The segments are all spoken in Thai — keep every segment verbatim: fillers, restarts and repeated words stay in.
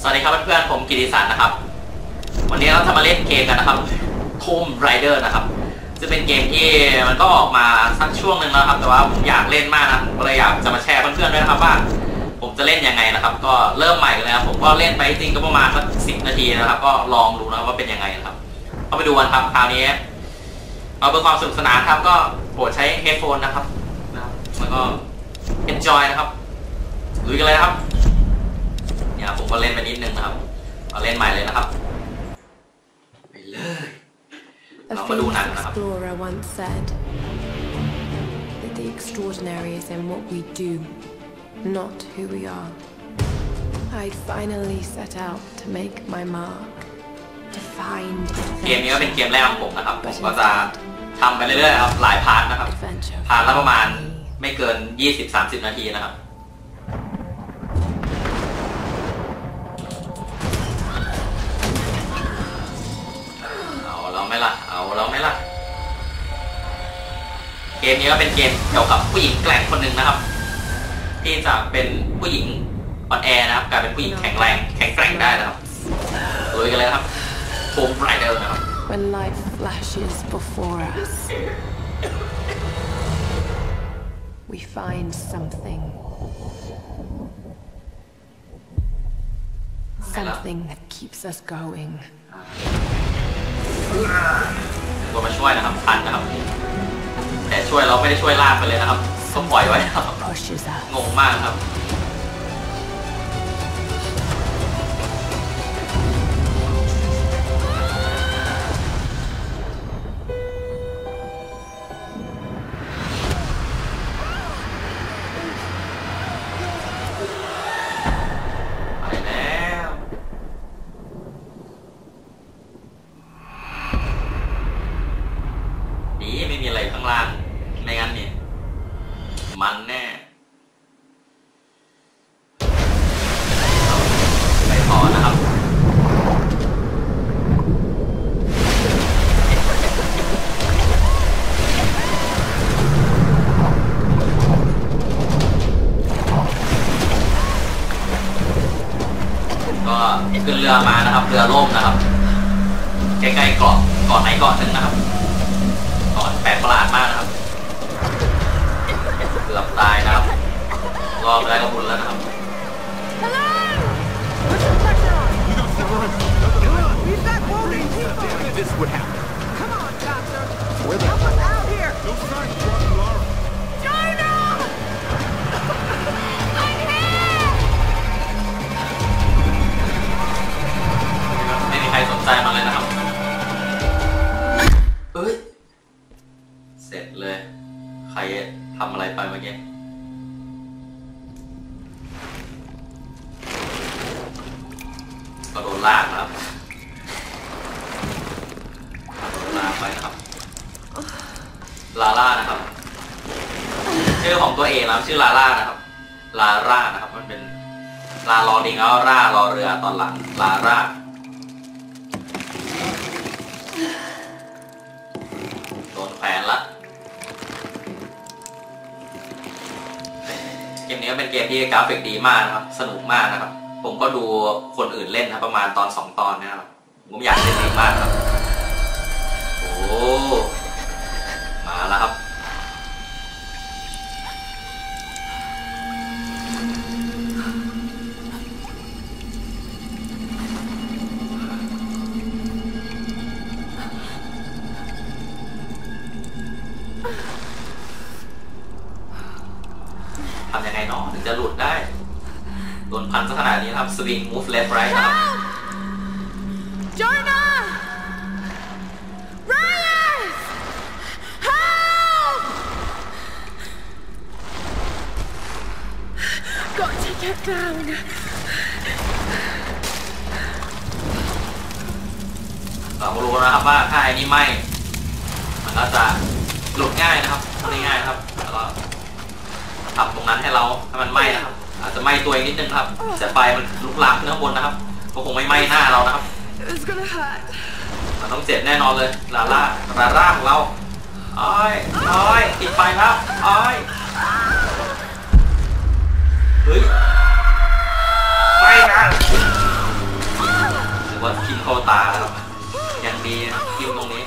วัสดีครับเพื่อนๆผมกิติศักดิ์นะครับวันนี้เราจะมาเล่นเกมกันนะครับ Tomb Raider นะครับจะเป็นเกมที่มันก็ออกมาสักช่วงหนึ่งแล้วครับแต่ว่าผมอยากเล่นมากนะก็เลยอยากจะมาแชร์เพื่อนๆด้วยนะครับว่าผมจะเล่นยังไงนะครับก็เริ่มใหม่เลยนะผมก็เล่นไปจริงก็ประมาณสักสิบนาทีนะครับก็ลองดูนะว่าเป็นยังไงนะครับก็ไปดูกันครับคราวนี้เอาเพื่อความสนุกสนานครับก็โปรดใช้เฮดโฟนนะครับแล้วก็ enjoy นะครับลุยกันเลยครับเนี่ยผมก็เล่นไปนิดนึงนะครับมาเล่นใหม่เลยนะครับไปเลยเรามาดูหนังนะครับ Explorer once said that the extraordinary is in what we do, not who we are. I finally set out to make my mark, to find. เกมนี้ก็เป็นเกมแรกของผมนะครับผมก็จะทำไปเรื่อยๆครับหลายพาร์ทนะครับพาร์ทละประมาณไม่เกิน ยี่สิบถึงสามสิบ นาทีนะครับเอาไม่ล่ะเอาแล้วไม่ล่ะเกมนี้ก็เป็นเกมเกี่ยวกับผู้หญิงแกร่งคนหนึ่งนะครับที่จะเป็นผู้หญิงอ่อนแอนะครับกลายเป็นผู้หญิงแข็งแรงแข็งแกร่งได้นะครับลุยกันเลยครับ Tomb Raider นะครับ When life flashes before us, we find something, something that keeps us going. ตัวมาช่วยนะครับทันนะครับแต่ช่วยเราไม่ได้ช่วยลากไปเลยนะครับก็ปล่อยไว้ครับงงมากครับไม่มีอะไรข้างล่างไม่งั้นเนี่ยมันแน่ไปพอนะครับก็ขึ้นเรือมานะครับเรือล่มนะครับใกล้ๆเกาะเกาะไหนเกาะหนึ่งนะครับแปลกประหลาดมากนะครับเกือบตายนะครับรอไปได้ก็บุญแล้วนะครับไม่มีใครสนใจมันเลยนะครับเอ้ยเสร็จเลยใครทำอะไรไปเมื่อกี้ก็โดนลากนะครับโดนลากไปนะครับลาล่านะครับชื่อของตัวเองนะครับชื่อลาล่านะครับลาร่านะครับมันเป็นลาลอลิงแล้วร่ารอเรือตอนหลังลาร่าโดนแขวนละเกมนี้เป็นเกมที่กราฟิกดีมากนะครับสนุกมากนะครับผมก็ดูคนอื่นเล่นนะประมาณตอนสองตอนนะครับผมอยากเล่นเองมากครับโอ้มาแล้วครับทำยังไงหนอถึงจะหลุดได้โดนพันซะขนาดนี้ครับ swing move left right นะครับ Jonah Ryan help got to get down เรารู้นะครับว่าถ้าไอ้นี่ไหม้มันก็จะหลุดง่ายนะครับง่ายๆครับแล้วก็ทำตรงนั้นให้เราให้มันไหม้นะครับอาจจะไหม้ตัวเองนิดนึงครับแต่ไฟมันลุกลามขึ้นข้างบนนะครับก็คงไม่ไหม้หน้าเรานะครับมันต้องเจ็บแน่นอนเลยลาล่าลาล่าของเราอ้อยอ้อยติดไฟแล้วอ้อยเฮ้ยไม่นะรือว่าทิ่มเข้าตาแล้วครับอย่างดีทิ่มตรงนี้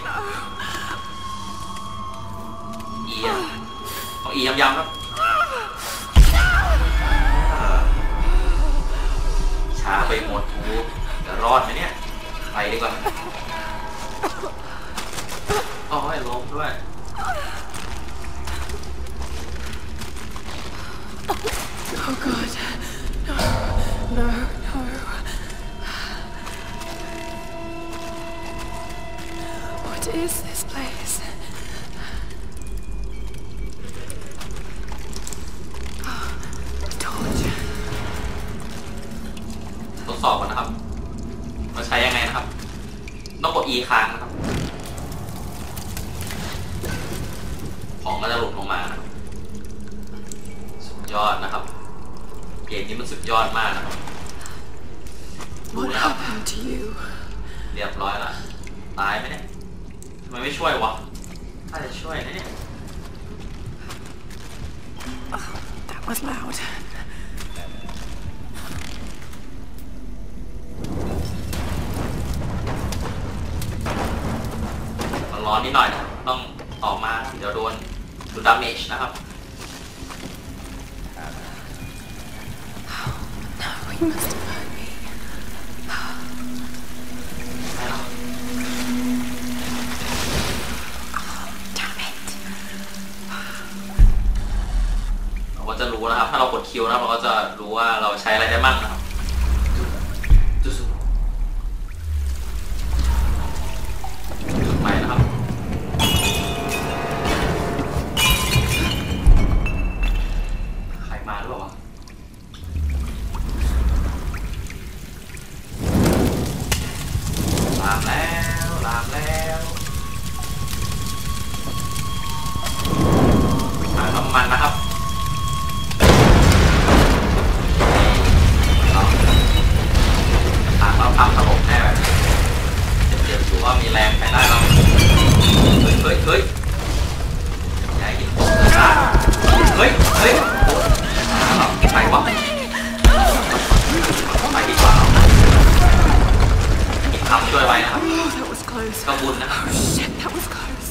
อีอ่ะต้องอีย้ำๆครับช้าไปหมดทูจะรอดไหมเนี่ยไปดีกว่าโอ้ยล้มด้วย Oh God. No, no, no. What is this place? Oh, torch. ทดสอบก่อนนะครับมาใช้ยังไงนะครับต้องกด E ค้างนะครับของก็จะหลุดลงมานะครับสุดยอดนะครับเกมนี้มันสุดยอดมากนะครับ What happened to you? เรียบร้อยแล้วตายไหมเนี่ยทำไมไม่ช่วยวะถ้าจะช่วยนะเนี่ย Oh, that was loud. มันร้อนนิดหน่อยนะต้องออกมาเดี๋ยวโดนดูดาเมจนะครับ No, he must have heard me. ไม่หรอก Damn it. เราก็จะรู้นะครับถ้าเรากดคิวนะครับเราก็จะรู้ว่าเราใช้อะไรได้บ้างนะครับจุดจุดใหม่นะครับใครมาหรือเปล่าวะลามแล้วลามแล้วถังน้ำมันนะครับถังเราทำระบบแน่แบบเจ็บๆดูว่ามีแรงไปได้บ้างเฮ้ยเฮ้ยเฮ้ยอย่าให้กินผมเลยนะเฮ้ยเฮ้ยไปวะไปดีกว่ากินคำช่วยไว้นะครับ Oh, that was close. ก็บุญนะครับ Oh shit, that was close.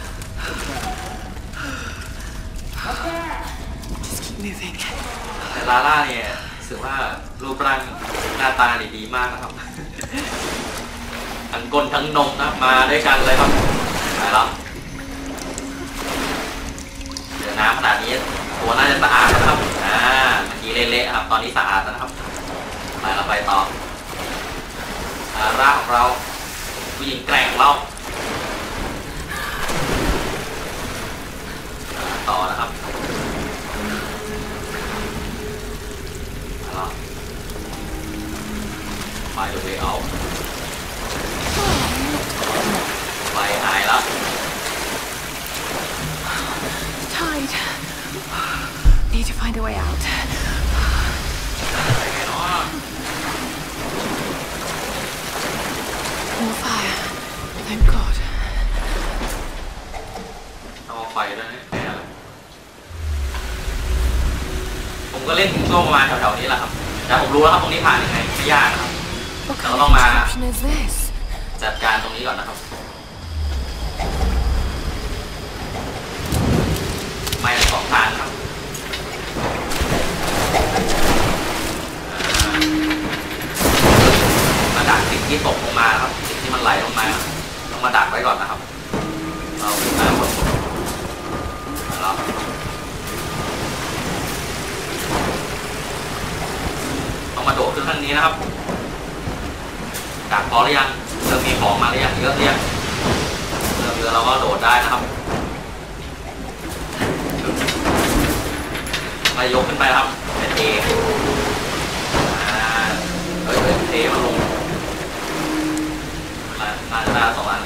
Just keep moving. แต่ลาล่าเนี่ยรู้สึกว่ารูปร่างหน้าตาดีมากนะครับ ทั้งก้นทั้งนมนะมาด้วยกันเลยครับไปแล้วเดี๋ยวน้ำขนาดนี้ตัวน่าจะสะอาดนะครับอ่าเมื่อกี้เละๆครับตอนนี้สะอาดแล้วนะครับไปเราไปต่อลาล่าของเราผู้หญิงแกร่งของเราต่อนะครับแล้วไปเดี๋ยวไปเอาไปหายแล้ว Tide. Need to find a way out. ไปไงเนาะ More fire. Thank God. เอาไฟด้วยนะแหมผมก็เล่นช่วงประมาณแถวๆนี้แหละครับแต่ผมรู้แล้วครับตรงนี้ผ่านยังไงไม่ยากนะครับ What แต่ kind ก็ of ต้องมา contraption is this? จัดการตรงนี้ก่อนนะครับไม่สองทางครับมาดักสิ่งที่ตกลงมาครับสิ่งที่มันไหลลงมาต้องมาดักไว้ก่อนนะครับเราขึ้นมาหมดแล้วต้องมาโดดขึ้นข้างนี้นะครับดักพอหรือยังเริ่มมีของมาหรือยังเยอะหรือยังเริ่มเยอะเราก็โดดได้นะครับมายกขึ้นไปครับเป็นเออ่าเฮ้ยเทมาลงมามาหน้าสองอัน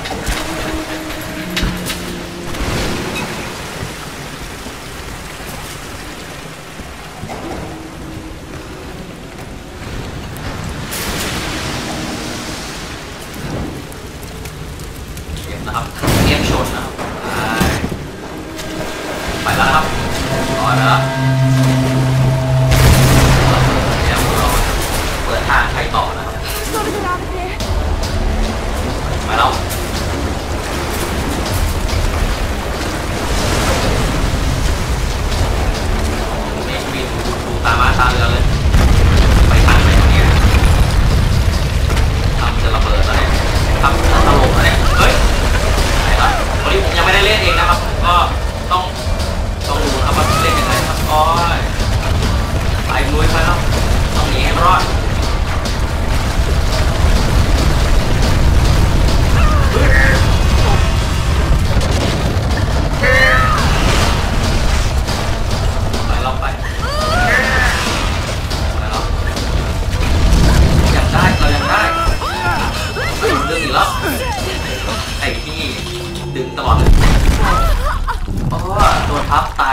เก็บนะครับเก็บชนนะครับไปแล้วครับต่อแล้วเดี๋ยวเราเปิดทางใครต่อนะครับ Gotta get out of here.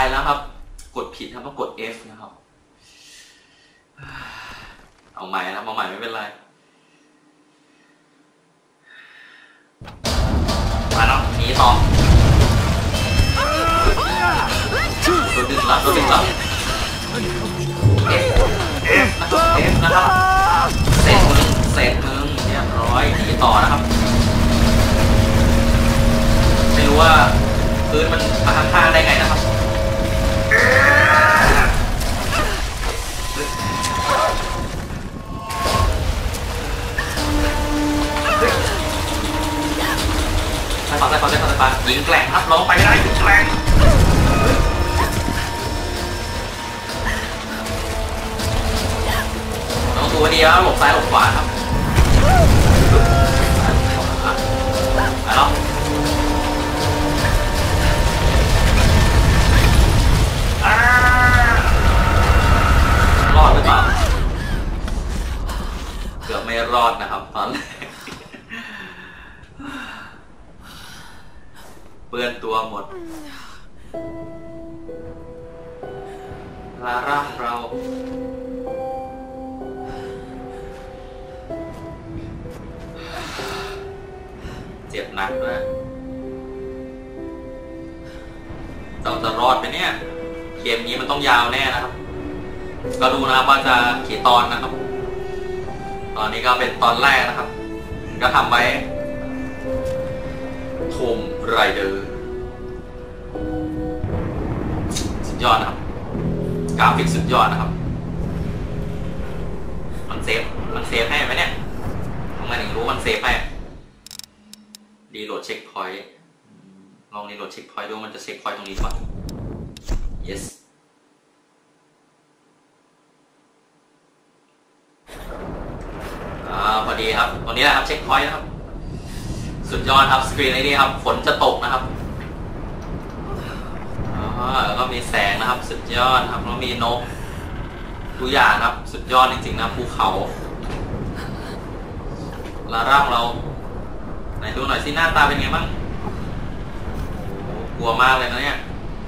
แล้วครับกดผิดครับต้องกด F นะครับเอาใหม่นะเอาใหม่ไม่เป็นไรมาแล้วหนีต่อตัวดึงหลับตัวดึงหลับ F F นะครับ F นะครับเสร็จมึงเสร็จมึงเรียบร้อยหนีต่อนะครับไม่รู้ว่าพื้นมันมาข้างๆได้ไงนะครับไปขอไปขอไปขอไปยิงแกล้งครับลงไปได้ยิงแกล้งต้องดูดีแล้วหลบซ้ายหลบขวาครับไปแล้วรอดหรือเปล่าเกือบไม่รอดนะครับตอนแรกเปื้อนตัวหมดลาร่าเราเจ็บหนักด้วยเราจะรอดไหมเนี่ยเกมนี้มันต้องยาวแน่นะครับก็ดูนะครับว่าจะกี่ตอนนะครับตอนนี้ก็เป็นตอนแรกนะครับก็ทำไว้โทมไรเดอร์สุดยอดนะครับกราฟิกสุดยอดนะครับมันเซฟมันเซฟให้ไหมเนี่ยทำไมถึงรู้มันเซฟให้รีโหลดเช็คพอยต์ลองรีโหลดเช็คพอยต์ดูมันจะเช็คพอยต์ตรงนี้ป่ะ yes อ่าพอดีครับตรงนี้แหละครับเช็คพอยต์นะครับสุดยอดครับสกรีนไอ้นี่ครับฝนจะตกนะครับอ๋อแล้วก็มีแสงนะครับสุดยอดครับแล้วมีนกทุกอย่างครับสุดยอดจริงๆนะภูเขาลาร่างเราไหนดูหน่อยสิหน้าตาเป็นไงบ้างกลัวมากเลยนะเนี่ย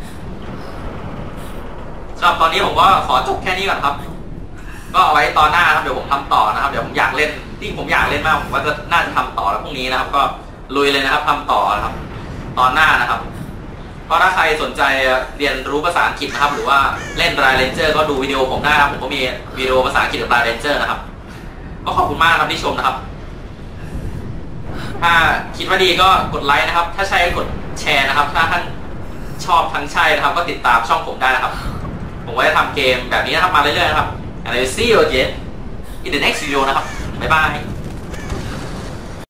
สำหรับตอนนี้ผมก็ขอจบแค่นี้ก่อนครับก็เอาไว้ตอนหน้าครับเดี๋ยวผมทำต่อนะครับเดี๋ยวผมอยากเล่นที่ผมอยากเล่นมากผมว่าจะน่าจะทำต่อแล้วพรุ่งนี้นะครับก็ลุยเลยนะครับทำต่อนะครับตอนหน้านะครับก็ถ้าใครสนใจเรียนรู้ภาษาอังกฤษนะครับหรือว่าเล่น Dry Ranger ก็ดูวิดีโอผมได้ครับผมก็มีวิดีโอภาษาอังกฤษกับ Dry Ranger นะครับก็ขอบคุณมากครับที่ชมนะครับถ้าคิดว่าดีก็กดไลค์นะครับถ้าใช่กดแชร์นะครับถ้าท่านชอบทั้งใช่นะครับก็ติดตามช่องผมได้นะครับผมก็จะทำเกมแบบนี้นะครับมาเรื่อยๆนะครับand I will see you again in the next video นะครับบ๊ายบาย